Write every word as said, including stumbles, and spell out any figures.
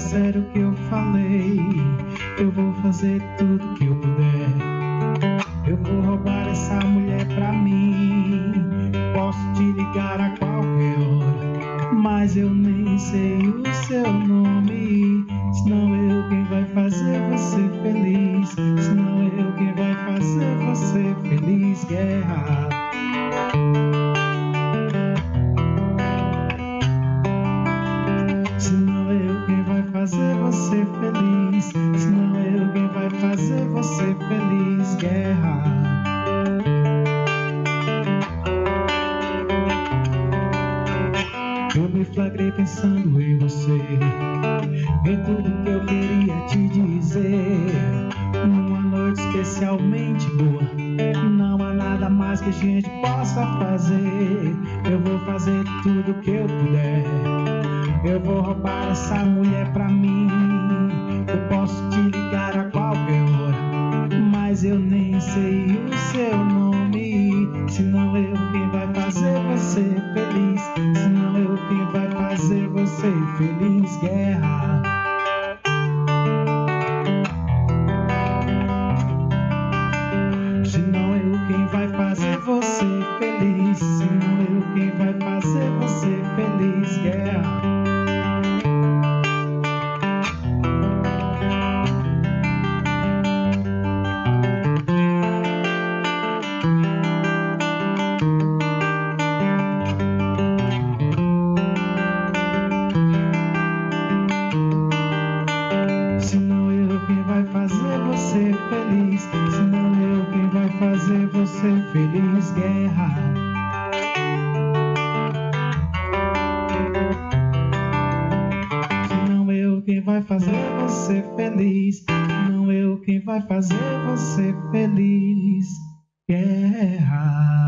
sério o que eu falei. Eu vou fazer tudo que eu puder. Eu vou roubar essa mulher pra mim. Posso te ligar a qualquer hora, mas eu nem sei o seu nome. Senão eu quem vai fazer você feliz. Senão eu quem vai fazer você feliz. Guerra. Senão eu quem vai fazer você feliz. Senão eu quem vai fazer você feliz. Guerra. Eu me flagrei pensando em você, em tudo que eu queria te dizer. Numa noite especialmente boa, não há nada mais que a gente possa fazer. Eu vou fazer tudo que eu puder. Eu vou roubar essa mulher pra mim. Eu posso te ligar a qualquer hora, mas eu nem sei o seu nome. Senão eu quem vai fazer você feliz. Senão eu quem vai fazer você feliz. Guerra. Senão eu quem vai fazer você feliz. Senão eu quem vai fazer você feliz. Guerra. Senão eu quem vai fazer você feliz. Senão eu quem vai fazer você feliz. Guerra. Senão eu quem vai fazer você feliz. Senão eu quem vai fazer você feliz. Guerra.